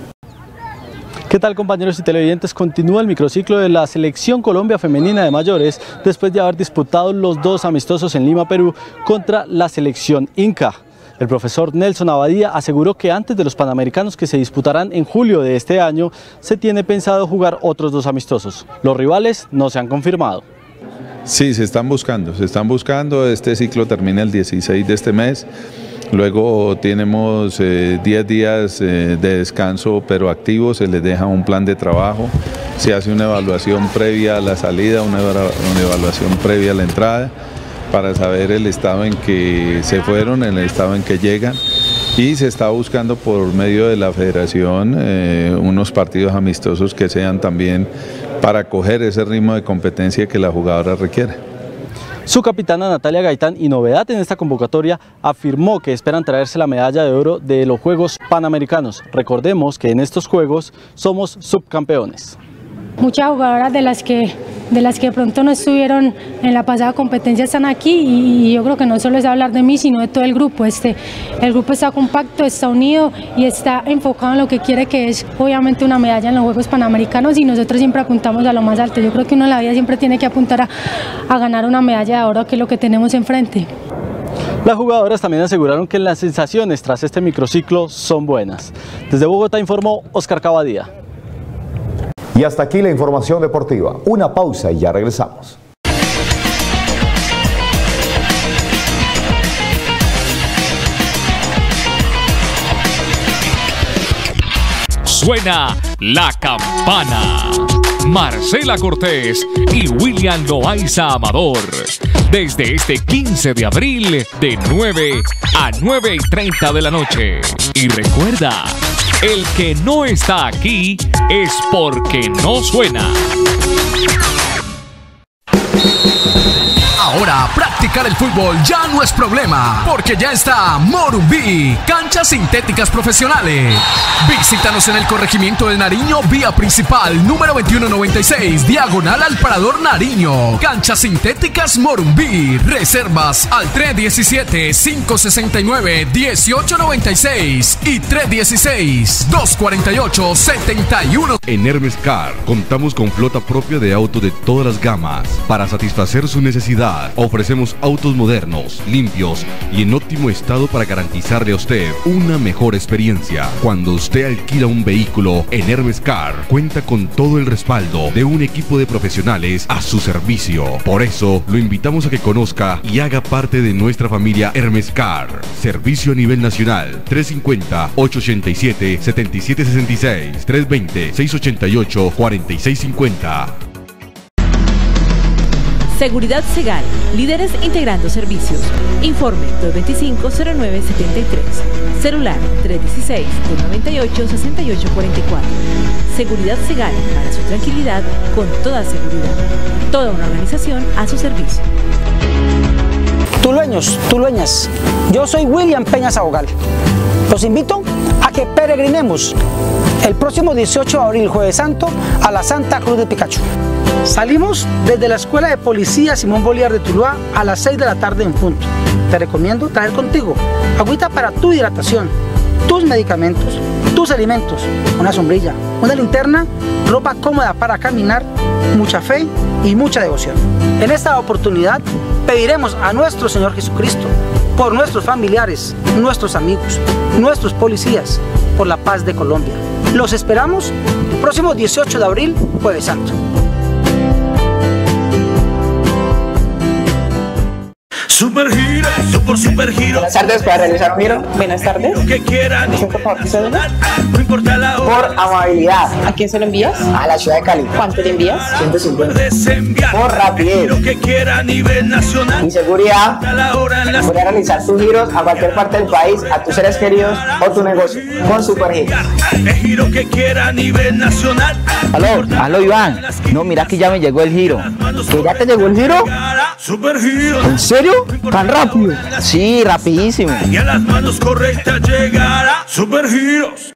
¿Qué tal, compañeros y televidentes? Continúa el microciclo de la Selección Colombia Femenina de Mayores después de haber disputado los dos amistosos en Lima, Perú, contra la selección Inca. El profesor Nelson Abadía aseguró que antes de los Panamericanos que se disputarán en julio de este año, se tiene pensado jugar otros dos amistosos. Los rivales no se han confirmado. Sí, se están buscando, se están buscando. Este ciclo termina el dieciséis de este mes. Luego tenemos eh, diez días eh, de descanso, pero activos, se les deja un plan de trabajo, se hace una evaluación previa a la salida, una, una evaluación previa a la entrada, para saber el estado en que se fueron, el estado en que llegan, y se está buscando por medio de la federación eh, unos partidos amistosos que sean también para coger ese ritmo de competencia que la jugadora requiere. Su capitana Natalia Gaitán, y novedad en esta convocatoria, afirmó que esperan traerse la medalla de oro de los Juegos Panamericanos. Recordemos que en estos Juegos somos subcampeones. Muchas jugadoras de las que de las que de pronto no estuvieron en la pasada competencia están aquí y, y yo creo que no solo es hablar de mí, sino de todo el grupo. Este, el grupo está compacto, está unido y está enfocado en lo que quiere, que es obviamente una medalla en los Juegos Panamericanos, y nosotros siempre apuntamos a lo más alto. Yo creo que uno en la vida siempre tiene que apuntar a, a ganar una medalla de oro, que es lo que tenemos enfrente. Las jugadoras también aseguraron que las sensaciones tras este microciclo son buenas. Desde Bogotá informó Oscar Cavadía. Y hasta aquí la información deportiva. Una pausa y ya regresamos. Suena la campana. Marcela Cortés y William Loaiza Amador. Desde este quince de abril de nueve a nueve y treinta de la noche. Y recuerda, el que no está aquí es porque no suena. Ahora practicar el fútbol ya no es problema, porque ya está Morumbí, canchas sintéticas profesionales. Visítanos en el corregimiento del Nariño, vía principal número veintiuno noventa y seis, diagonal al Parador Nariño. Canchas sintéticas Morumbí. Reservas al tres diecisiete, cinco sesenta y nueve, dieciocho noventa y seis y tres dieciséis, dos cuarenta y ocho, setenta y uno. En Hermes Car contamos con flota propia de autos de todas las gamas. Para satisfacer su necesidad, ofrecemos autos modernos, limpios y en óptimo estado para garantizarle a usted una mejor experiencia. Cuando usted alquila un vehículo en Hermes Car, cuenta con todo el respaldo de un equipo de profesionales a su servicio. Por eso, lo invitamos a que conozca y haga parte de nuestra familia Hermes Car. Servicio a nivel nacional. tres cincuenta, ocho ochenta y siete, setenta y siete sesenta y seis, tres veinte, seiscientos ochenta y ocho, cuarenta y seis cincuenta. Seguridad Segal, líderes integrando servicios. Informe dos veinticinco, cero nueve setenta y tres. Celular tres dieciséis, dos noventa y ocho, sesenta y ocho cuarenta y cuatro. Seguridad Segal, para su tranquilidad, con toda seguridad. Toda una organización a su servicio. Tulueños, tulueñas, yo soy William Peña Sabogal. Los invito a que peregrinemos el próximo dieciocho de abril, Jueves Santo, a la Santa Cruz de Picacho. Salimos desde la Escuela de Policía Simón Bolívar de Tuluá a las seis de la tarde en punto. Te recomiendo traer contigo agüita para tu hidratación, tus medicamentos, tus alimentos, una sombrilla, una linterna, ropa cómoda para caminar, mucha fe y mucha devoción. En esta oportunidad pediremos a nuestro Señor Jesucristo por nuestros familiares, nuestros amigos, nuestros policías, por la paz de Colombia. Los esperamos el próximo dieciocho de abril, Jueves Santo. Super Giro, super super giro. Buenas tardes, ¿para realizar un giro? Buenas tardes. Lo que quieran. No importa la hora. Por amabilidad. ¿A quién se lo envías? A la ciudad de Cali. ¿Cuánto le envías? ciento cincuenta. Por rapidez. Lo que quiera a nivel nacional. Y seguridad. Voy a realizar tus giros a cualquier parte del país, a tus seres queridos o tu negocio. Con Super Giro. El giro que quiera a nivel nacional. Aló, aló Iván. No, mira que ya me llegó el giro. ¿Que ya te llegó el giro? Super Giro. ¿En serio? ¿Tan rápido? Sí, rapidísimo. Y a las manos correctas llegará Super Giros.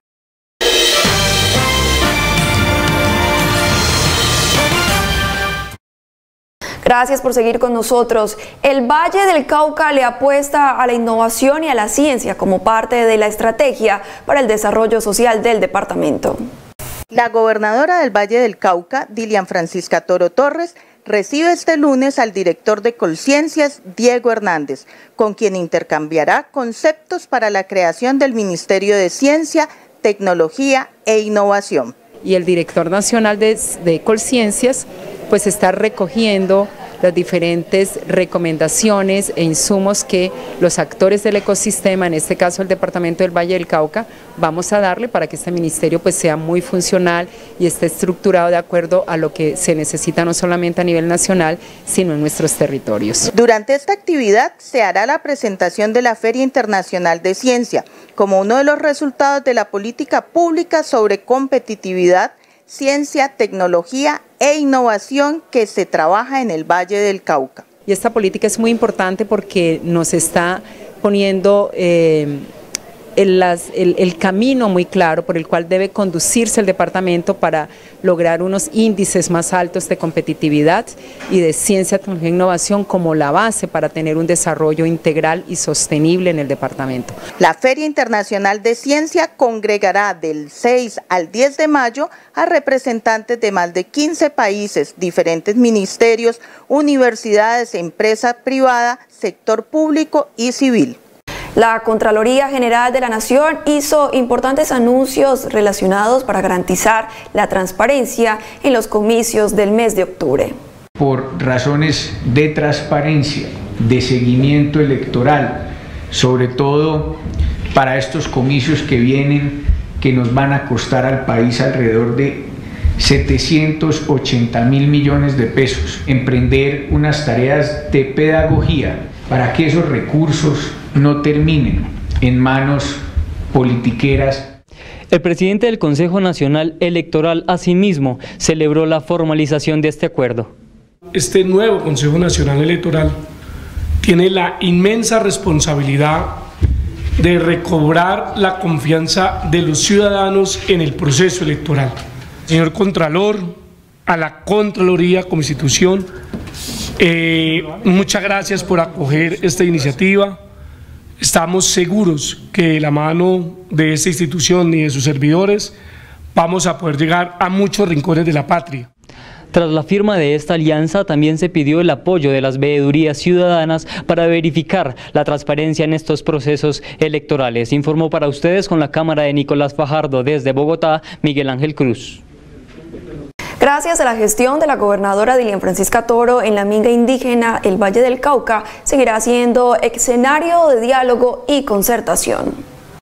Gracias por seguir con nosotros. El Valle del Cauca le apuesta a la innovación y a la ciencia como parte de la estrategia para el desarrollo social del departamento. La gobernadora del Valle del Cauca, Dilian Francisca Toro Torres, recibe este lunes al director de Colciencias, Diego Hernández, con quien intercambiará conceptos para la creación del Ministerio de Ciencia, Tecnología e Innovación. Y el director nacional de, de Colciencias pues está recogiendo las diferentes recomendaciones e insumos que los actores del ecosistema, en este caso el Departamento del Valle del Cauca, vamos a darle para que este ministerio pues sea muy funcional y esté estructurado de acuerdo a lo que se necesita no solamente a nivel nacional, sino en nuestros territorios. Durante esta actividad se hará la presentación de la Feria Internacional de Ciencia, como uno de los resultados de la política pública sobre competitividad, ciencia, tecnología e innovación que se trabaja en el Valle del Cauca. Y esta política es muy importante porque nos está poniendo eh, el, las, el, el camino muy claro por el cual debe conducirse el departamento para lograr unos índices más altos de competitividad y de ciencia, tecnología e innovación como la base para tener un desarrollo integral y sostenible en el departamento. La Feria Internacional de Ciencia congregará del seis al diez de mayo a representantes de más de quince países, diferentes ministerios, universidades, empresa privada, sector público y civil. La Contraloría General de la Nación hizo importantes anuncios relacionados para garantizar la transparencia en los comicios del mes de octubre. Por razones de transparencia, de seguimiento electoral, sobre todo para estos comicios que vienen, que nos van a costar al país alrededor de setecientos ochenta mil millones de pesos, emprender unas tareas de pedagogía para que esos recursos no terminen en manos politiqueras. El presidente del Consejo Nacional Electoral asimismo celebró la formalización de este acuerdo. Este nuevo Consejo Nacional Electoral tiene la inmensa responsabilidad de recobrar la confianza de los ciudadanos en el proceso electoral. Señor Contralor, a la Contraloría como institución, eh, muchas gracias por acoger esta iniciativa. Estamos seguros que de la mano de esta institución y de sus servidores vamos a poder llegar a muchos rincones de la patria. Tras la firma de esta alianza, también se pidió el apoyo de las veedurías ciudadanas para verificar la transparencia en estos procesos electorales. Informó para ustedes con la cámara de Nicolás Fajardo desde Bogotá, Miguel Ángel Cruz. Gracias a la gestión de la gobernadora Dilian Francisca Toro en la minga indígena, el Valle del Cauca seguirá siendo escenario de diálogo y concertación.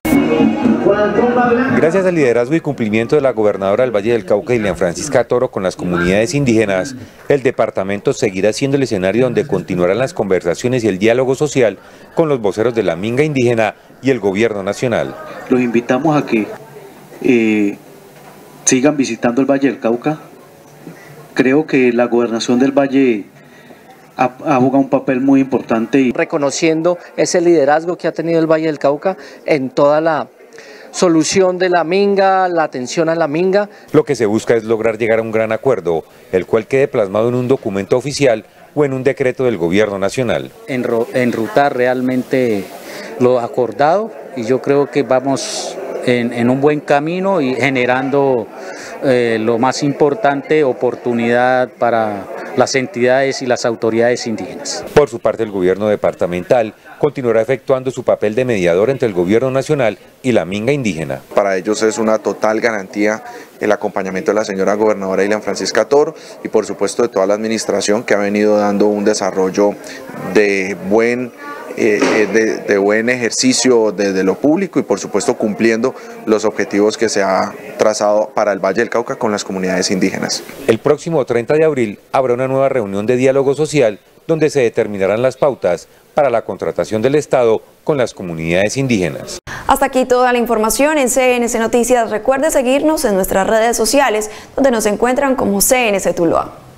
Gracias al liderazgo y cumplimiento de la gobernadora del Valle del Cauca, Dilian Francisca Toro, con las comunidades indígenas, el departamento seguirá siendo el escenario donde continuarán las conversaciones y el diálogo social con los voceros de la minga indígena y el gobierno nacional. Los invitamos a que eh, sigan visitando el Valle del Cauca. Creo que la gobernación del Valle ha, ha jugado un papel muy importante. Y... reconociendo ese liderazgo que ha tenido el Valle del Cauca en toda la solución de la minga, la atención a la minga. Lo que se busca es lograr llegar a un gran acuerdo, el cual quede plasmado en un documento oficial o en un decreto del gobierno nacional. Enrutar realmente lo acordado, y yo creo que vamos en, en un buen camino y generando eh, lo más importante, oportunidad para las entidades y las autoridades indígenas. Por su parte, el gobierno departamental continuará efectuando su papel de mediador entre el gobierno nacional y la minga indígena. Para ellos es una total garantía el acompañamiento de la señora gobernadora Dilian Francisca Toro y por supuesto de toda la administración, que ha venido dando un desarrollo de buen Eh, de, de buen ejercicio desde lo público y por supuesto cumpliendo los objetivos que se ha trazado para el Valle del Cauca con las comunidades indígenas. El próximo treinta de abril habrá una nueva reunión de diálogo social donde se determinarán las pautas para la contratación del Estado con las comunidades indígenas. Hasta aquí toda la información en C N C Noticias. Recuerde seguirnos en nuestras redes sociales donde nos encuentran como C N C Tuluá.